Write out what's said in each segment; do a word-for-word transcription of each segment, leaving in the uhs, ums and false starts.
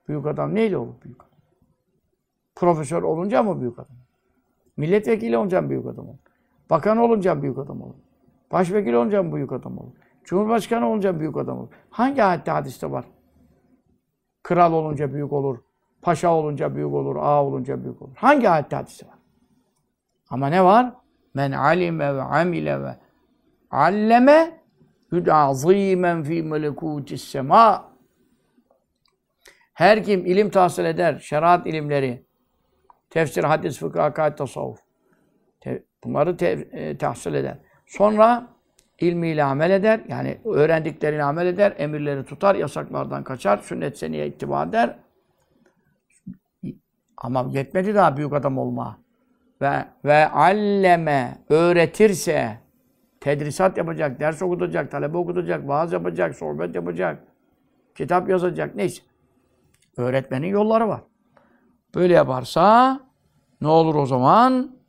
Büyük adam neyle olur büyük adam? Profesör olunca mı büyük adam? Milletvekili olunca mı büyük adam olur? Bakan olunca büyük adam olur? Başvekil olunca mı büyük adam olur? Cumhurbaşkanı olunca büyük adam olur? Hangi ayette hadiste var? Kral olunca büyük olur, paşa olunca büyük olur, ağa olunca büyük olur. Hangi ayette hadiste var? Ama ne var? Men alime ve amile ve alleme yud'azimen fi melekutis sema. Her kim ilim tahsil eder, şeriat ilimleri, tefsir, hadis, fıkıh, akaid, tasavvuf, te bunları te e, tahsil eder. Sonra ilmiyle amel eder, yani öğrendiklerini amel eder, emirleri tutar, yasaklardan kaçar, sünnet seniye ittiba eder. Ama yetmedi daha büyük adam olma. Ve ve alleme öğretirse, tedrisat yapacak, ders okutacak, talebe okutacak, vaaz yapacak, sohbet yapacak, kitap yazacak, neyse. Öğretmenin yolları var. Böyle yaparsa ne olur o zaman?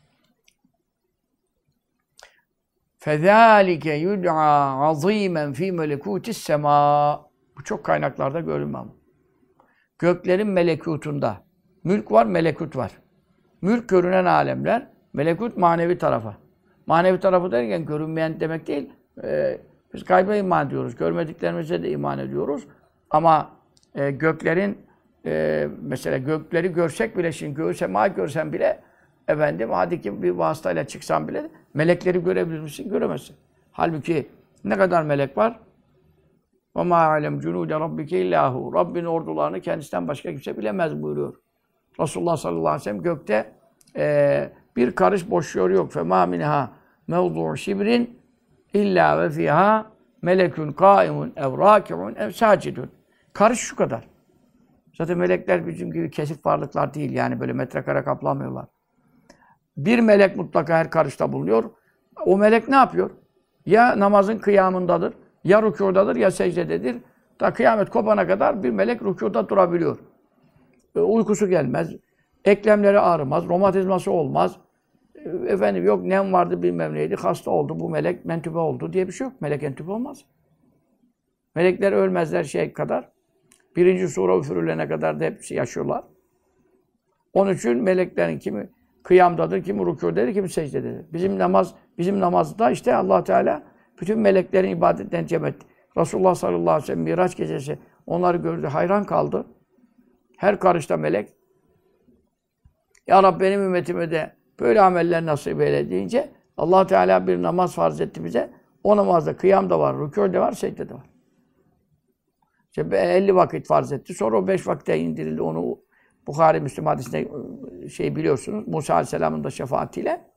فَذَٰلِكَ يُدْعَى عَظ۪يمًا ف۪ي مَلَكُوتِ السَّمَاءِ. Bu çok kaynaklarda görülmem. Göklerin melekutunda. Mülk var, melekut var. Mülk görünen alemler, melekut manevi tarafa. Manevi tarafı derken görünmeyen demek değil. Ee, biz gayba iman ediyoruz. Görmediklerimize de iman ediyoruz. Ama e, göklerin, e, mesela gökleri görsek bile, şimdi göğü sema görsen bile, efendim, hadi ki bir vasıtayla çıksan bile, melekleri görebilir misin? Göremezsin. Halbuki ne kadar melek var? وَمَا عَلَمْ جُنُودَ رَبِّكَ اِلَّا هُ. Rabbin ordularını kendisinden başka kimse bilemez buyuruyor. Resulullah sallallahu aleyhi ve sellem gökte e, bir karış boş yer yok. فَمَا مِنْهَا مَوْضُعُ شِبْرٍ اِلَّا وَفِيهَا melekun kâimun ev râki'un ev sâcidun. Karış şu kadar. Zaten melekler bizim gibi kesik varlıklar değil. Yani böyle metrekare kaplamıyorlar. Bir melek mutlaka her karışta bulunuyor. O melek ne yapıyor? Ya namazın kıyamındadır, ya rükûdadır, ya secdededir. Ta kıyamet kopana kadar bir melek rükûda durabiliyor. E, uykusu gelmez, eklemleri ağrımaz, romatizması olmaz. E, efendim yok nem vardı bilmem neydi, hasta oldu, bu melek mentübe oldu diye bir şey yok. Melek entübe olmaz. Melekler ölmezler şey kadar. Birinci sure üfürülene kadar da hepsi yaşıyorlar. Onun için meleklerin kimi kıyamdadır, kimi rükûdedir, kimi secdededir. Bizim namaz, bizim namazda işte Allah Teala bütün meleklerin ibadetlerini cem etti. Resulullah sallallahu aleyhi ve sellem Miraç gecesi onları gördü, hayran kaldı. Her karışta melek. Ya Rabbi benim ümmetime de böyle ameller nasip eyle deyince Allah Teala bir namaz farz etti bize. O namazda kıyam da var, rükû de var, secde de var. İşte elli vakit farz etti. Sonra o beş vakite indirildi. Onu Bukhari Müslim hadisinde şey biliyorsunuz. Musa Aleyhisselam'ın da şefaatiyle.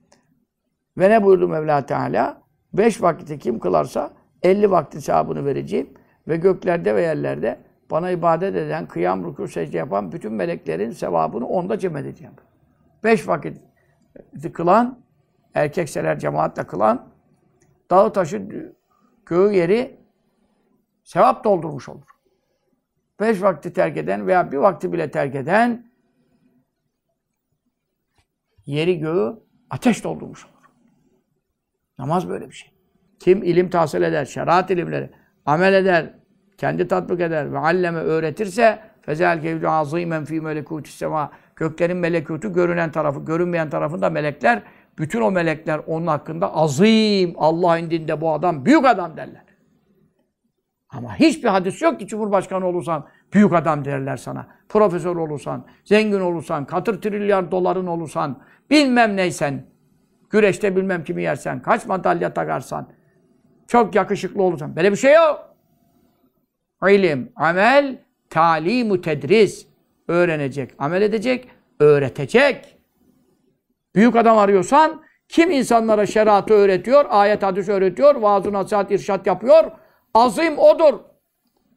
Ve ne buyurdu Mevla Teala? Beş vakiti kim kılarsa elli vakti sevabını vereceğim. Ve göklerde ve yerlerde bana ibadet eden, kıyam, rükû, secde yapan bütün meleklerin sevabını onda cem edeceğim. Beş vakit kılan, erkekseler cemaatle kılan, dağı taşı, göğü yeri sevap doldurmuş olur. Beş vakti terk eden veya bir vakti bile terk eden yeri göğü ateş doldurmuş olur. Namaz böyle bir şey. Kim ilim tahsil eder, şeriat ilimleri amel eder, kendi tatbik eder ve alleme öğretirse fezâlike yud'û azîmen fî melekûtis semâ. Göklerin melekutu görünen tarafı, görünmeyen tarafında melekler, bütün o melekler onun hakkında azîm, Allah indinde bu adam büyük adam derler. Ama hiçbir hadis yok ki Cumhurbaşkanı olursan büyük adam derler sana. Profesör olursan, zengin olursan, katır trilyar doların olursan, bilmem neysen, güreşte bilmem kimi yersen, kaç madalya takarsan, çok yakışıklı olursan. Böyle bir şey yok. İlim, amel, talim-u tedris. Öğrenecek, amel edecek, öğretecek. Büyük adam arıyorsan, kim insanlara şeriatı öğretiyor, ayet hadis öğretiyor, vaaz-ı nasihat, irşat yapıyor, azim odur.